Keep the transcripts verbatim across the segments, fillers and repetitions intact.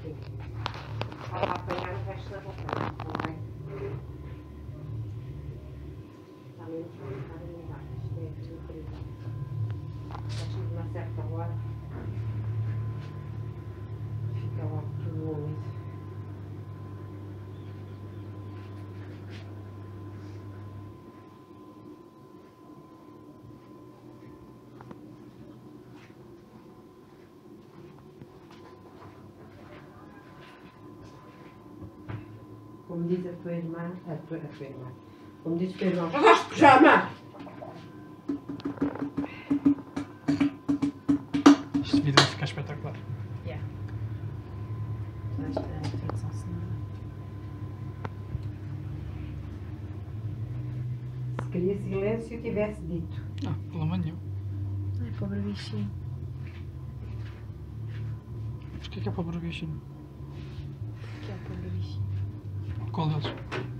aqui. Vai lá apanhar o resto da roupa, não vai? Está menos complicado a minha vaca. Isto é incrível. Acho que numa certa hora fica logo tudo úmido. Como diz a tua irmã, a tua, a tua irmã, como diz o teu irmão, eu gosto de pijama! Este vídeo vai ficar espetacular. Yeah. Esta é a tradução sonora. Se queria silêncio, tivesse dito. Não, problema nenhum. Ai, pobre bichinho. Mas o que é que é pobre bichinho? Que é o pobre bichinho. Qual deles?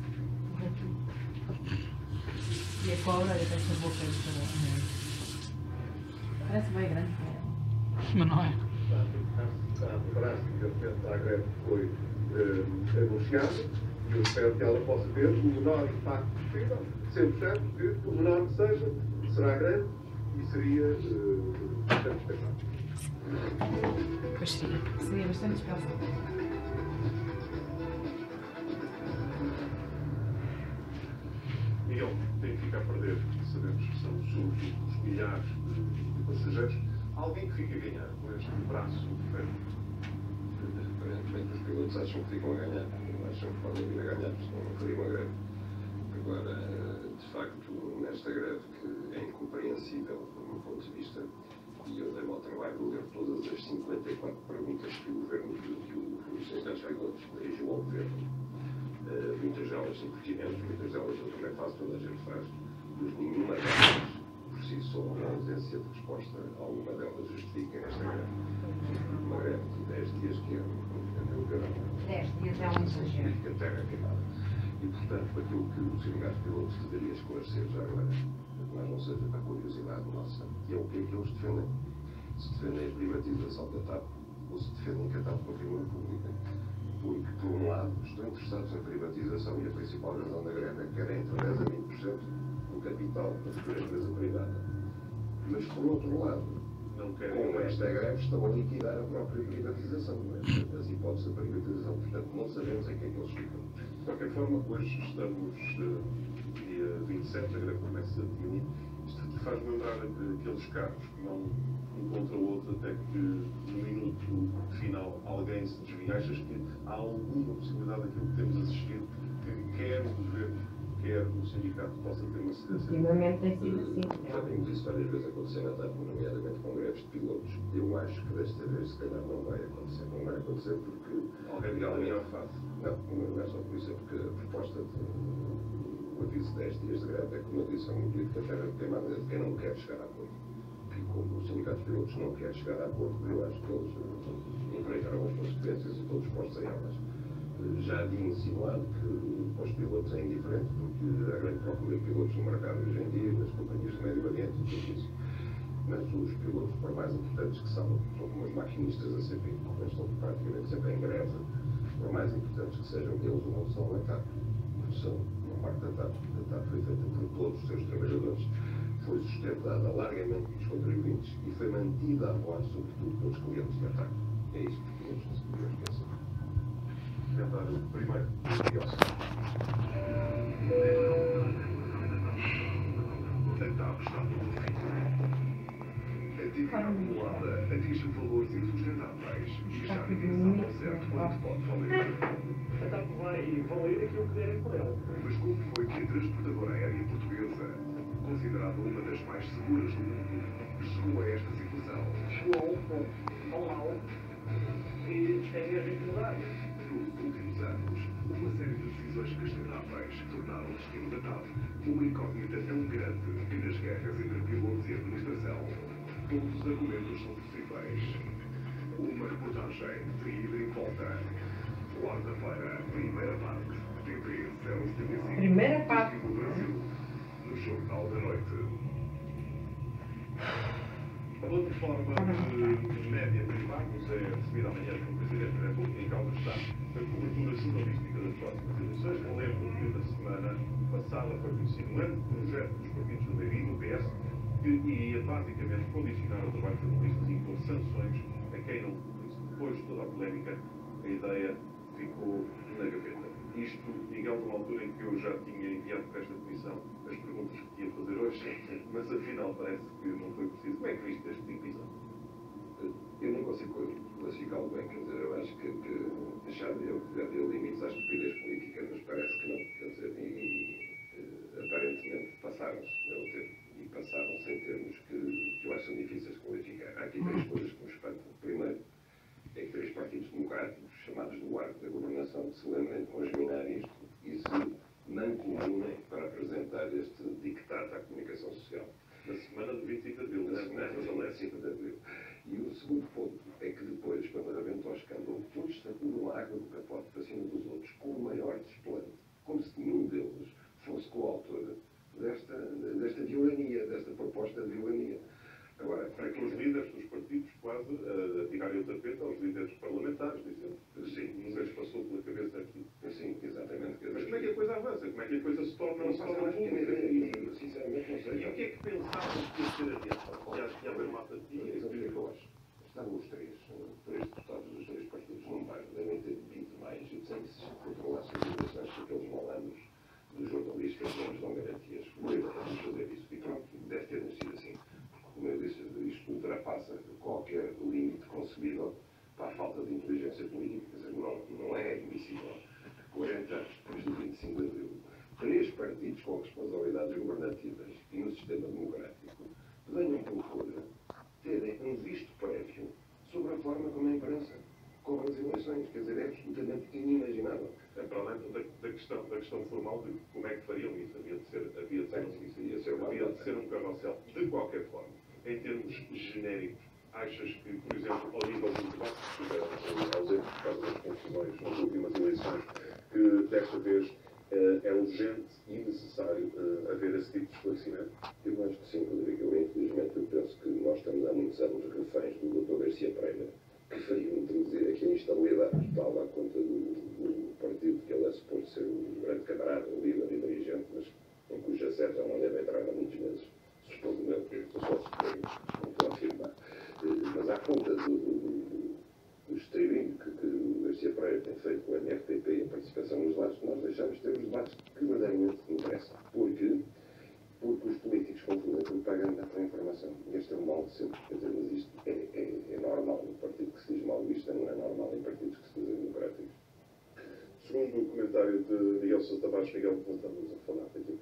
E a cobra, olha, esta boca aí também. Parece bem grande para ela. Mas não é. A frase que de repente a greve foi eh, anunciada e eu espero que ela possa ter o menor impacto possível, sendo certo que o menor que seja, será grande e seria uh, bastante expectável. Pois seria. Seria bastante dispensável. Miguel, tem que ficar a perder, sabemos que são surdos os milhares de, de passageiros. Alguém que fica a ganhar com este braço ferro? Aparentemente os pilotos acham que ficam a ganhar, acham que podem vir a ganhar, senão não fariam a greve. Agora, de facto, nesta greve que é incompreensível do meu ponto de vista, e eu dei-me ao trabalho de ler todas as cinquenta e quatro perguntas que o governo, que o Sindicato dos Pilotos dirigiu ao governo. Uh, muitas delas sem pertinentes, muitas delas eu também faço, toda a gente faz, mas nenhuma delas, por si só, a ausência de resposta, alguma delas justifica esta greve. Uma greve de dez dias que é, a meu ver, dez dias é um exagero. justifica terra queimada. E, portanto, aquilo que o Sindicato de Pilotos deveria esclarecer já agora, mas não seja para curiosidade nossa, que é o que é que eles defendem. Se defendem a privatização da TAP, ou se defendem que a TAP continue pública. Porque, por um lado, estão interessados na privatização e a principal razão da greve é que querem entre dez a vinte por cento do capital da futura empresa privada. Mas, por outro lado, Não querem com esta greve estão a liquidar a própria privatização, as hipóteses da privatização. Portanto, não sabemos em que é que eles ficam. De qualquer forma, hoje estamos uh, dia vinte e sete, a greve começa dia um. Isto faz lembrar aqueles carros que vão um contra o outro até que no minuto final alguém se desvia. Achas que há alguma possibilidade daquilo que temos assistido que quer o governo, quer o sindicato possa ter uma cedência? Ultimamente tem sido assim. Já vimos isso várias vezes acontecer na TAP, nomeadamente com greves de pilotos. Eu acho que desta vez, se calhar, não vai acontecer. Não vai acontecer porque Alguém de melhor face. Não, não é só por isso, é porque a proposta de o aviso de dez dias de greve é, como eu disse, é um político de terra queimada de quem não quer chegar a acordo. E como os sindicatos de pilotos não querem chegar a acordo, eu acho que eles uh, enfrentaram as consequências e estão dispostos a elas. Uh, já havia insinuado que para os pilotos é indiferente, porque há grande procura de pilotos no mercado hoje em dia, nas companhias do Médio Oriente e tudo isso. Mas os pilotos, por mais importantes que são, são como os maquinistas a C P, eles estão praticamente sempre em greve. Por mais importantes que sejam, eles não são a TAP. São uma parte da TAP. A TAP foi feita por todos os seus trabalhadores, foi sustentada largamente pelos contribuintes e foi mantida a voz, sobretudo, pelos clientes da TAP. É isso que temos que pensar. Tentar primeiro. A TAP está no fim. A dívida acumulada atinge valores insustentáveis e já ninguém sabe ao certo quanto pode valer. A TAP vai valer aquilo que derem por ela. Mas como foi que a transportadora aérea portuguesa, considerada uma das mais seguras do mundo, chegou a esta situação? Chegou a um ponto tão mau e é mesmo ignorável. Nos últimos anos, uma série de decisões questionáveis tornaram o destino da TAP uma incógnita tão grande que nas guerras entre pilotos e administração, todos os argumentos são possíveis. Uma reportagem de ida e volta. Quarta-feira, primeira parte. T V zero setenta e cinco. Primeira parte. No Brasil, no Jornal da Noite. A plataforma de média privados é recebida amanhã pelo Presidente da República em causa semana passada foi conhecido um grande projeto dos partidos do Leiria e do P S que ia basicamente condicionar o trabalho de jornalistas e impor sanções a quem não cumprisse. Depois de toda a polémica, a ideia ficou na gaveta. Isto, Miguel, numa altura em que eu já tinha enviado para esta comissão as perguntas que ia fazer hoje, mas afinal parece que não foi preciso. Como é que viste este tipo de episódio? Eu nem consigo classificá-lo bem, quer dizer, eu acho que, que já deu, já deu limites à estupidez política, mas parece que não, quer dizer, e, e aparentemente passaram-se, meu termo, e passaram sem termos que, que eu acho difíceis de qualificar. Há aqui três coisas que me espantam. Primeiro, é que três partidos democráticos, chamados do arco da governação, se lembrem de congeminar isto e se mancomunem para apresentar este dictato à comunicação social. Na semana do vinte e cinco de abril, Na semana do vinte e cinco de abril. E o segundo ponto é que depois, quando arrebentou o escândalo, todos sacudiram a água do capote para cima dos outros com o maior desplante, como se nenhum deles fosse coautor desta, desta vilania, desta proposta de vilania. Agora, para que os líderes dos partidos quase uh, a tirarem o tapete aos líderes parlamentares, dizendo que sim, nunca lhes passou pela cabeça aqui. Sim, exatamente. Mas como é que a coisa avança? Como é que a coisa se torna, Não se passa torna mais pública? que sinceramente não sei. E o que é que pensavam que ia ser adiante? Que ia haver uma apatia? Mas o que é que eu acho? Estavam os três, três deputados dos três partidos num bairro, devem ter vindo mais, e sem que se controlasse as eleições com aqueles malandros dos jornalistas que não nos dão garantias. O erro é fazer isso. E pronto, deve ter nascido assim. Porque, como eu disse, isto ultrapassa qualquer limite concebível para a falta de inteligência política. Quer dizer, não, não é admissível. quarenta anos depois do vinte e cinco de abril, três partidos com responsabilidades governativas e no sistema democrático venham propor terem um visto prévio sobre a forma como a imprensa cobre as eleições. Quer dizer, é absolutamente inimaginável. É para além da, da, questão, da questão formal de como é que fariam isso, havia de ser, havia de ser, Bem, isso ia ser uma havia de ser um carrossel. De qualquer forma, em termos genéricos, achas que, por exemplo, ao nível do debate que estiveram ausentes por causa das confusões nas últimas eleições, que desta vez uh, é urgente e necessário uh, haver esse tipo de esclarecimento? Eu acho que sim, Rodrigo. Eu, infelizmente, eu penso que nós estamos há muitos anos reféns do doutor Garcia Pereira, que faria introduzir aqui a instabilidade total à conta do, do partido que ele é suposto ser um grande camarada, um líder e dirigente, mas em cuja sede já não deve entrar há muitos meses. Supondo eu, que eu só suponho, não estou a afirmar. Mas à conta do, do, do streaming que, que o Garcia Pereira tem feito com a N R T P e a participação nos debates, nós deixamos de ter os debates que verdadeiramente interessam. Porque, porque os políticos confundem propaganda com informação. E este é o mal de sempre. Quer dizer, mas isto é, é, é normal. Um partido que se diz mal visto não é normal em partidos que se dizem democráticos. Segundo o comentário de Miguel Sousa Tavares, Miguel, que nós estamos a falar aqui.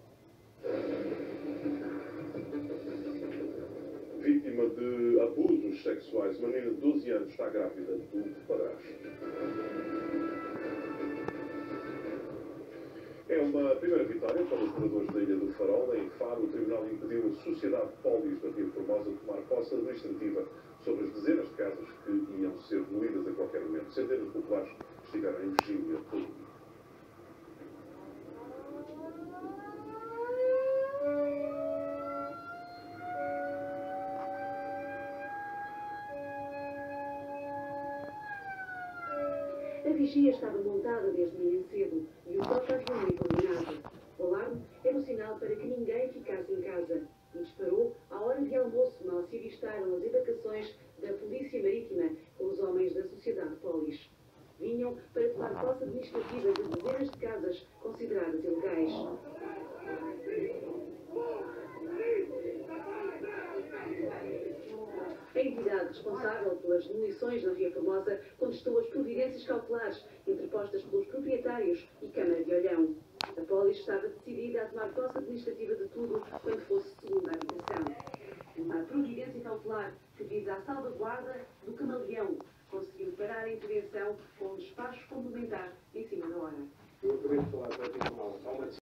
Vítima de abusos sexuais, uma menina de doze anos está grávida do padrasto. É uma primeira vitória para os moradores da Ilha do Farol. Em Faro, o Tribunal impediu a Sociedade Polis da Rio Formosa de tomar posse administrativa sobre as dezenas de casas que iam ser demolidas a qualquer momento. Centenas de populares estiveram em vigília todo o dia. A vigia estava montada desde manhã cedo e o toque havia muito combinado. O alarme era um sinal para que ninguém ficasse em casa e disparou à hora de almoço, mal se avistaram as embarcações da Polícia Marítima com os homens da Sociedade Polis. Vinham para tomar posse administrativa de dezenas de casas consideradas ilegais. A entidade responsável pelas demolições na Ria Formosa contestou as providências cautelares interpostas pelos proprietários e Câmara de Olhão. A Polis estava decidida a tomar posse administrativa de tudo quando fosse segunda habitação. Uma providência cautelar que visa a salvaguarda do camaleão conseguiu parar a intervenção com um despacho complementar em cima da hora. Eu acabei de falar para ti,